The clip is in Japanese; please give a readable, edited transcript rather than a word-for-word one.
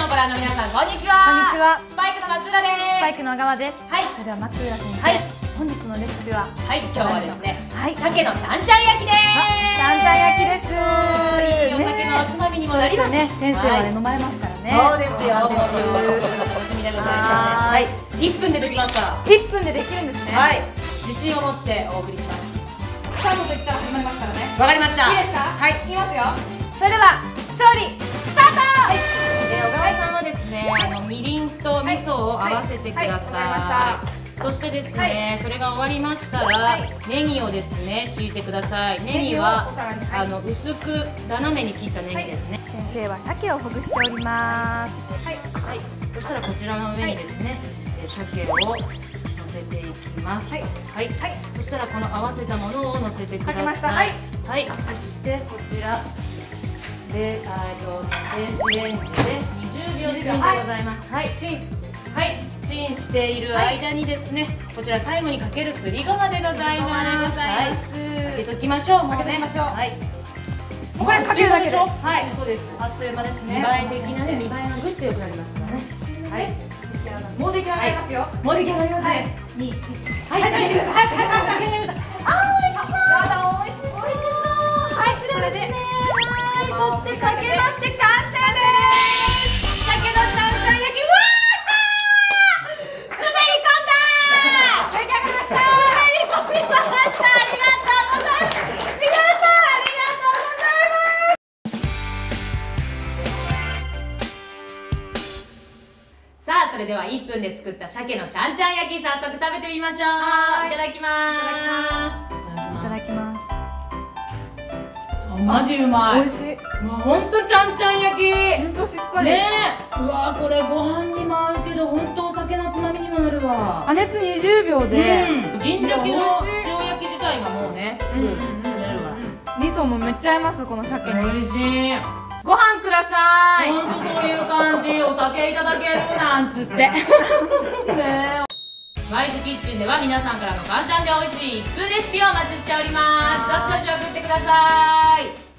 をご覧の皆さん、こんにちは。 こんにちは。 スパイクの松浦です。 スパイクの小川です。 はい。 それでは松浦先生。 はい。 本日のレシピは。 はい、今日はですね。 はい。 鮭のちゃんちゃん焼きです。 ちゃんちゃん焼きです。 いいお酒のおつまみにもなりますね。先生はね飲まれますからね。 そうですよ。楽しみでございます。はい。1分でできますから。 1分でできるんですね。 はい。自信を持ってお送りします。 スタートと言ったら始まりますからね。 わかりました。 いいですか？ はい。 いきますよ。それでは調理スタート。はい。 小川さんはですね、みりんと味噌を合わせてください。そしてですね、それが終わりましたら、ネギをですね敷いてください。ネギは薄く斜めに切ったネギですね。 先生は鮭をほぐしております。 はい。そしたらこちらの上にですね、鮭を乗せていきます。はい。そしたらこの合わせたものを乗せてください。はい。そしてこちらで電子レンジで20秒チンでございます。はい。チンしている間にですね、こちら最後にかけるすりごまでございます。はい。かけときましょう。もうね。はい。 もうこれかけるだけで。 はい。そうです。 あっという間ですね。 見栄え的なね、見栄えがグッと良くなりますからね。はい。 もう出来上がりますよ。 もう出来上がりますね。2、1。はい。はい。 美味しそう。はい。それで。そしてかけまして完成です。鮭のちゃんちゃん焼き。滑り込んだ。出来上がりました。滑り込みました。ありがとうございます。皆さんありがとうございます。 さあ、それでは1分で作った鮭のちゃんちゃん焼き、早速食べてみましょう。いただきます。 いただきます。 マジうまい。 美味しい。 もうほんとちゃんちゃん焼き。 ほんとしっかり。 ねえ。うわこれご飯にも合うけど、ほんとお酒のつまみにもなるわ。 加熱20秒で。 銀鮭の塩焼き自体がもうね。 味噌もめっちゃ合います、この鮭に。 美味しい。 ご飯ください。 ほんとそういう感じ。お酒いただけるなんつって。ねえ。ワイズキッチンでは皆さんからの簡単で美味しい1分レシピをお待ちしております。どしどし送ってください。